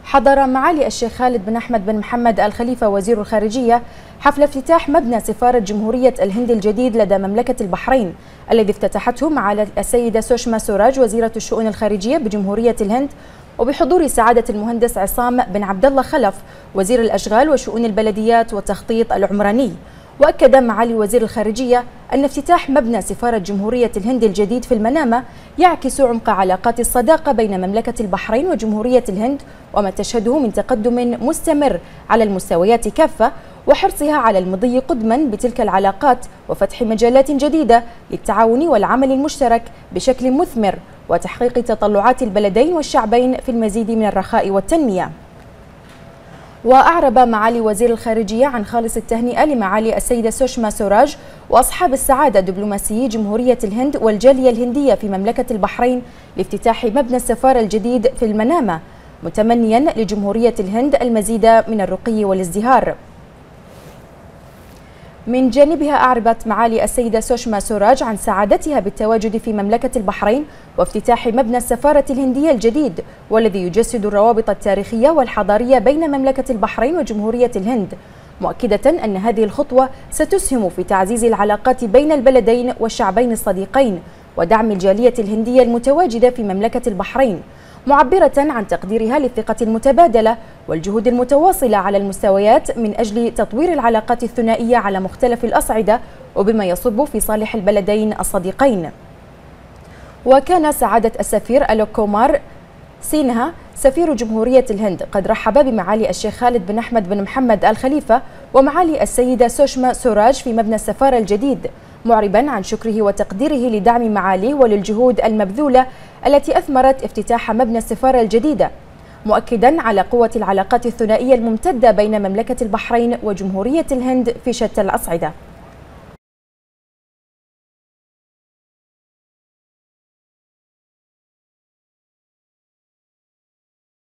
حضر معالي الشيخ خالد بن أحمد بن محمد آل خليفة وزير الخارجية حفل افتتاح مبنى سفارة جمهورية الهند الجديد لدى مملكة البحرين، الذي افتتحته معالي السيدة سوشما سوراج وزيرة الشؤون الخارجية بجمهورية الهند، وبحضور سعادة المهندس عصام بن عبد الله خلف وزير الأشغال وشؤون البلديات والتخطيط العمراني. وأكد معالي وزير الخارجية أن افتتاح مبنى سفارة جمهورية الهند الجديد في المنامة يعكس عمق علاقات الصداقة بين مملكة البحرين وجمهورية الهند، وما تشهده من تقدم مستمر على المستويات كافة، وحرصها على المضي قدما بتلك العلاقات وفتح مجالات جديدة للتعاون والعمل المشترك بشكل مثمر وتحقيق تطلعات البلدين والشعبين في المزيد من الرخاء والتنمية. وأعرب معالي وزير الخارجية عن خالص التهنئة لمعالي السيدة سوشما سوراج وأصحاب السعادة دبلوماسيي جمهورية الهند والجالية الهندية في مملكة البحرين لافتتاح مبنى السفارة الجديد في المنامة، متمنيا لجمهورية الهند المزيد من الرقي والازدهار. من جانبها أعربت معالي السيدة سوشما سوراج عن سعادتها بالتواجد في مملكة البحرين وافتتاح مبنى السفارة الهندية الجديد، والذي يجسد الروابط التاريخية والحضارية بين مملكة البحرين وجمهورية الهند، مؤكدة أن هذه الخطوة ستسهم في تعزيز العلاقات بين البلدين والشعبين الصديقين ودعم الجالية الهندية المتواجدة في مملكة البحرين، معبرة عن تقديرها للثقة المتبادلة والجهود المتواصلة على المستويات من أجل تطوير العلاقات الثنائية على مختلف الأصعدة، وبما يصب في صالح البلدين الصديقين. وكان سعادة السفير ألوك كومار سينها سفير جمهورية الهند قد رحب بمعالي الشيخ خالد بن أحمد بن محمد آل خليفة ومعالي السيدة سوشما سوراج في مبنى السفارة الجديد، معربا عن شكره وتقديره لدعم معاليه وللجهود المبذولة التي أثمرت افتتاح مبنى السفارة الجديدة، مؤكدا على قوة العلاقات الثنائية الممتدة بين مملكة البحرين وجمهورية الهند في شتى الأصعدة.